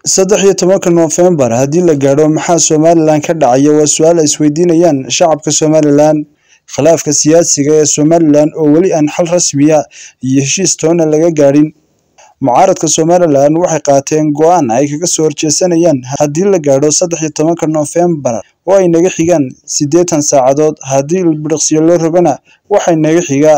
13 November haddii la gaadho maxaa Somaliland ka dhacaya waa su'aal ay isweydiinayaan shacabka Somaliland. Khilaafka siyaasiga ee Somaliland oo wali aan xal rasmi ah iyo heshiis toona laga gaadhin. Mucaaradka Somaliland waxay qaateen go'aan ay kaga soo horjeesanayaan haddii la gaadho 13 November oo ay naga xigaan 80 saacadood haddii ilbiriqsi loo rogana waxay naga xigaa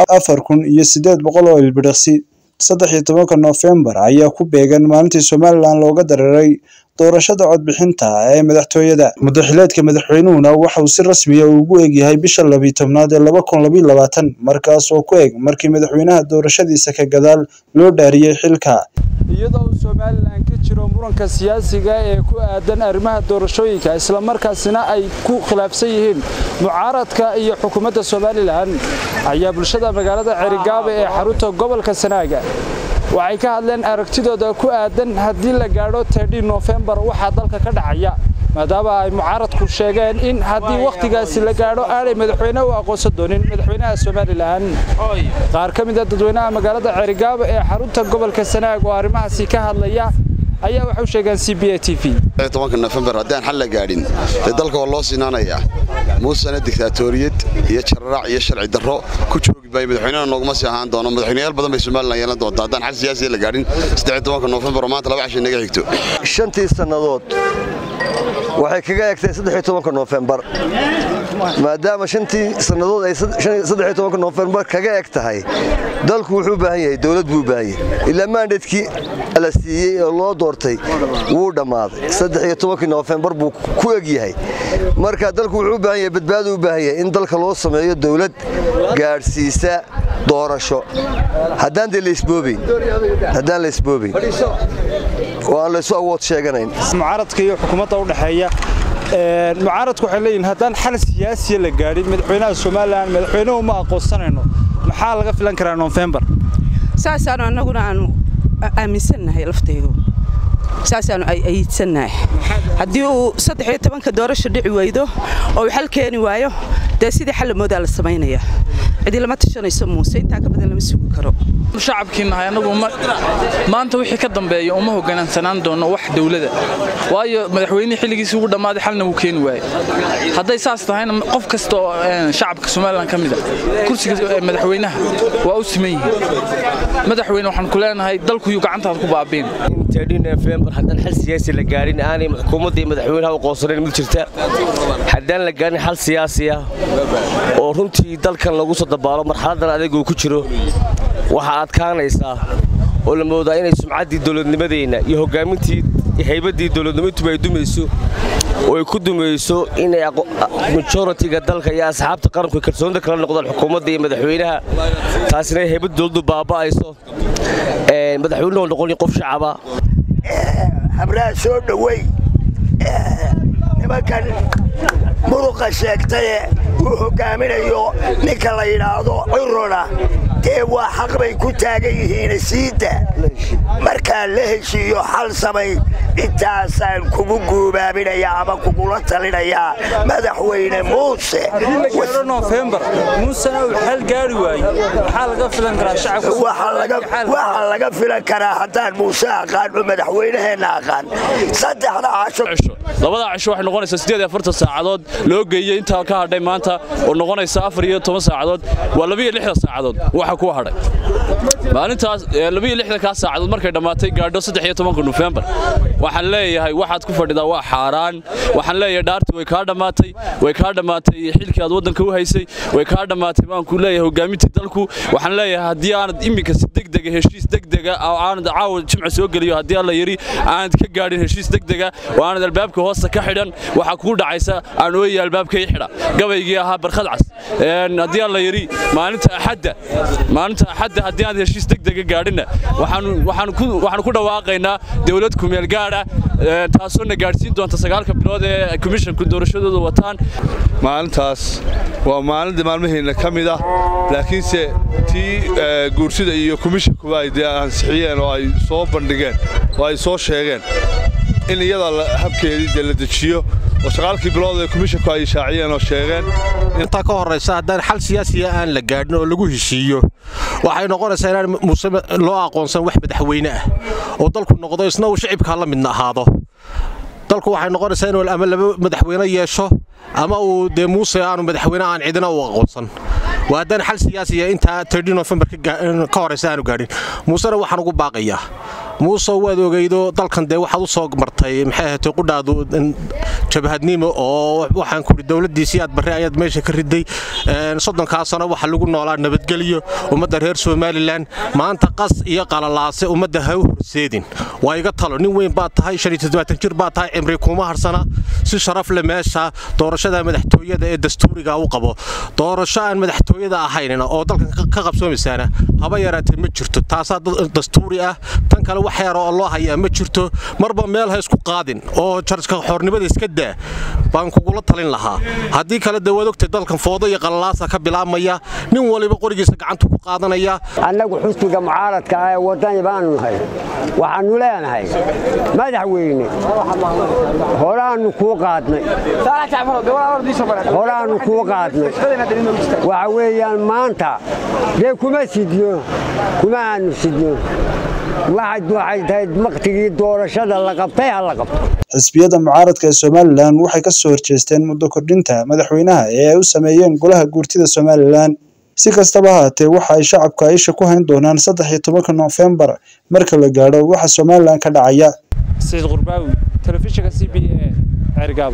4800 oo ilbiriqsi. 13 November ayaa ku beegan maalintii Somaliland looga dareeray doorashada codbixinta ee madaxtooyada. Madaxweynaha madaxweynuhuna waxa uu si rasmi ah ugu eegyahay bisha 12aad ee 2022 markaas oo ku eeg markii madaxweynaha doorashadiisa ka gadaal loo dhaariyay xilka. iyadoo Somaliland ka jiro muranka siyaasiga ee ku aadan arrimaha doorashooyinka isla markaasina ay ku khilaafsan yihiin mucaaradka iyo xukuumadda Somaliland ayaa bulshada magaalada Cerigaba ee xarunta gobolka Sanaaga waxay ka hadleen aragtidooda ku aadan haddii la gaadho 13 November waxa dalka ka dhacaya maadaama ay mucaaradku sheegeen in haddii waqtigaasi la gaadho aanay madaxweyne u aqoonsan doonin madaxweynaha Somaliland. qaar ka mid ah dadweynaha magaalada Cerigaba ee xarunta gobolka Sanaaga oo arrimahaasi ka hadlaya ayaa waxa uu sheegay CBA TV 13 November haddaan xal la gaadhin dalka waa loo sinaanaya muusana diktatoriyad iyo jararac iyo sharci darro ku joogi bay madaxweynaha noogma sii ahaan doono madaxweynayaal badan bay Somaliland yeelan doontaa haddaan xal siyaasi la gaadhin 13 November maanta laba cashay naga xigto shantii sanadood waxay kaga eegtay 13 November maadaama shantii sanadood ay 13 November kaga eeg tahay dalku wuxuu u baahan yahay dawlad buu u baahan yahay ilaa mandatekii la siiyay oo loo doortay wuu dhamaaday 13 November buu ku eeg yahay marka dalku wuxuu u baahan yahay badbaado u baahan yahay in dalka loo sameeyo dawlad gaarsiisa doorasho haddaan la isboobin waa la soo awood sheeganayn mucaaradka iyo xukuumadda u dhaxeeya mucaaradku waxay leeyihiin haddaan xal siyaasi la gaadhin madaxweynaha Somaliland madaxweynuhu ma aqoonsanayno maxaa laga filan karaa November saasaan anaguna aan aaminsanahay laftaygu saasaan ay ayidsanahay haddii uu 13 doorasho dhici waydo oo xal keeni waayo dee sidii xal moodaa la sameeynaya cidi lama tashanayso muuse inta ka badan lama sugi karo shacabkiina anagu maanta wixii ka dambeeyo uma hoggaansanaan doono wax dawladda waayo madaxweynaha xilligiisa ugu dhamaaday xalna uu keeni waayay haday saas tahayna qof kasto shacabka Somaliland kamid ah kursiga madaxweynaha waa u siman yahay madaxweyne waxaan ku leenahay dalku uu gacantaada ku baabeen 13 November haddaan xal siyaasi la gaarin aanay xukuumadda madaxweynaha u qoonsaneen mid jirta haddaan la gaarin xal siyaasi ah oo runtii dalkan lagu soo dabaalo marxaladan adeeg uu ku jiro waxa adkaanaysa oo la moodaa inay sumcaddii dawladnimadeena iyo hogaamintii haybadii dawladnimadu ay dumayso oo ay ku dumayso inay majority-ga dalka iyo asxaabta qaranku kalsoonida kala noqdaan xukuumadda iyo madaxweynaha taasina haybad dawladdu baaba'ayso madaxweynuhu noqon qof shacaba habraa soo dhaway nimankan muruqa sheegtay uu hogaaminayo ninka la yiraahdo Cirona ee waa xaq bay ku taagan yihiin siida marka la heshiiyo xal samay intaasaan kugu guubaabinaya ama kugula talinaya madaxweyne muuse November muuse uu xal gaari waayay waxa laga filan karaa shacabka waxa laga filan karaa haddaan muuse aqaan madaxweynaheena aqaan saddexda casho labada casho waxay noqonaysaa 48 saacadood loo geeyay inta ka hadhay maanta oo noqonaysa 14 saacadood waa 26 saacadood waxa ku hadhay maalintaas 26 ka saacadood markay dhamaatay gaadho 13 November waxaan leeyahay waxaad ku fadhidaa waa xaaraan waxaan leeyahay dhaartu way ka dhamaatay xilkii aad wadanka u haysay way ka dhamaatay baan ku leeyahay hogaamintii dalku waxaan leeyahay haddii aanad imika si degdeg ah heshiis degdeg ah oo aanad caawin jimc soo galiyo haddii alla yiri aanad ka gaadhin heshiis degdeg ah oo aanad albaabka hoosta ka xidhan waxa ku dhacaysa aan ooyay albaabka i xidha gabaygii ahaa barkad cas haddii alla yiri maalinta axadda haddii aan heshiis degdeg ah gaadhina waxaan ku dhawaaqaynaa dawlad ku meel gaar ah taasoo na gaarsiin doonta 9 bilood ee commissionku doorashadooda wataan maalintaas waa maalinta maalmaheena kamid ah laakiin se tii guursida iyo commissionku ay ansixiyeen oo ay soo bandhigeen oo ay soo sheegeen in iyada habkeedii la dejiyo oo 9 bilood ee commissionku ay shaaciyeen oo sheegeen inta ka horeysa haddaan xal siyaasi aan la gaadhin oo lagu heshiiyo waxay noqonaysaa inaan Muuse loo aqoonsan wax madaxweyne ah oo dalku noqdo isna uu shacabka la mid ahaado dalku waxay noqonaysaa inuu ama laba madaxweyne yeesho ama uu de Muuse aanu madaxweyne aan cidina u aqoonsan waadaan xal siyaasi inta 13 November ka horeysa aanu gaadhin Muuse waxaan ugu baaqayaa Muuse waad ogeydo dalkan de waxaad u soo martay maxay ahayd qudhaadu jabhadnimo oo waxaan ku dawladdiisii aad barre ayad meesha ka riday 30 sano waxa lagu noolaa nabadgeliyo ummadda reer Somaliland maanta qas iyo qalalaase ummadda ha u horseedin waa iga talo nin weyn baa tahay 27 jir baa tahay cimri kuma harsana si sharaf leh meesha doorashada madaxtooyada ee dastuuriga u qabo doorasho aan madaxtooyada ahayn oo dalkan ka qabsoomaysaana haba yaraatay ma jirto taas dastuuri ah tan kale waxyar oo loo hayaa ma jirto marba meel ha isku qaadin oo jarka xornimada iska daa baan kugu la talin lahaa hadii kale dawadogta dalkan foodo iyo qalalaasa ka bilaabmaya nin waliba qorigiisa gacanta ku qaadanaya annagu xusbiga mucaaradka ah wadan baan nahay waxaanu leenahay madaxweyne horaanu ku qaadnay waxa weeyaan maanta de kuma sidno kuma aanu sidno waxay tahay waqtigii doorashada la qabtay hal la qabto xisbiyada mucaaradka ee Somaliland waxay ka soo horjeesteen muddo kordhinta madaxweynaha ee ay u sameeyeen golaha guurtida Somaliland si kastaba haatee waxa ay shacabka Aisha ku hayn doonaan 13 November marka la gaaro waxa Somaliland ka dhacaya Sayid Qurbaawi telefishinka CBA Cergaabo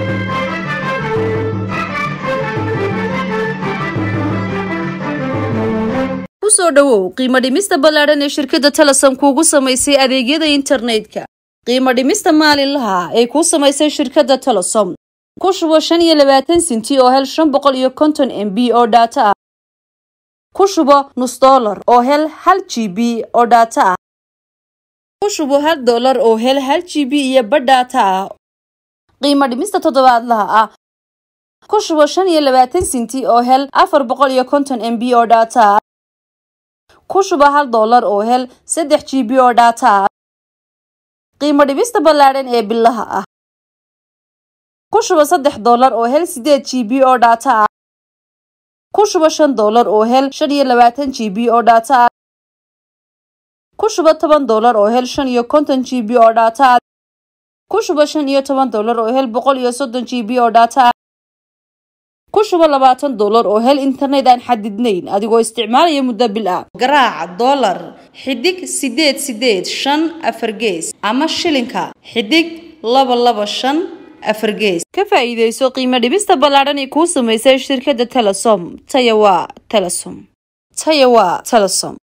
soo dhawow qiimo dhimista ballaaran ee shirkadda Telesom kuugu samaysay adeegyada internetka qiimo dhimista maalinlaha ee ku samaysay shirkadda Telesom ku shubo 25 senti oo hel 550 MB oo data ah ku shubo $1 oo hel 1 GB oo data ah ku shubo $1 oo hel 1 GB iyo badh data ah qiimo dhimista toddobaadlaha ah ku shubo 25 senti oo hel 450 MB oo data ah ku shuba $1 oo hel 3 GB oo data ah qiimo dhibista ballaaran ee billaha ah ku shuba $3 oo hel 8 GB oo data ah ku shuba $5 oo hel 25 GB oo data ah ku shuba $10 oo hel 50 GB oo data ah ku shuba $15 oo hel 130 GB oo data ah ku shuba $20 oo hel internet aan xadidnayn adigoo isticmaalaya muddo bil ah garaac dollar xidig 885 afar gees ama shilinka xidig 225 afar gees ka faa'iideyso qiimo dhibista ballaaran ee ku samaysay shirkadda Telesom Tayawa Telesom